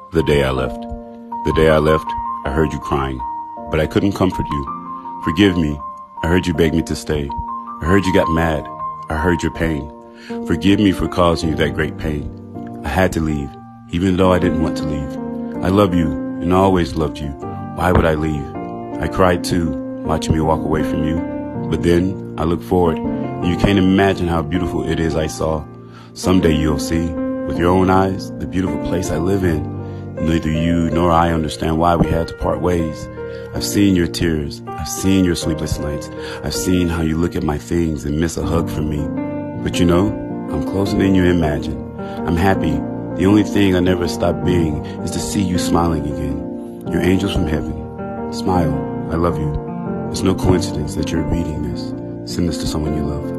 The day I left. The day I left, I heard you crying, but I couldn't comfort you. Forgive me. I heard you beg me to stay. I heard you got mad. I heard your pain. Forgive me for causing you that great pain. I had to leave, even though I didn't want to leave. I love you and always loved you. Why would I leave? I cried too, watching me walk away from you. But then I looked forward, and you can't imagine how beautiful it is I saw. Someday you'll see, with your own eyes, the beautiful place I live in. Neither you nor I understand why we had to part ways. I've seen your tears. I've seen your sleepless nights. I've seen how you look at my things and miss a hug from me. But you know, I'm closer than you imagine. I'm happy. The only thing I never stop being is to see you smiling again. You're angels from heaven. Smile. I love you. It's no coincidence that you're reading this. Send this to someone you love.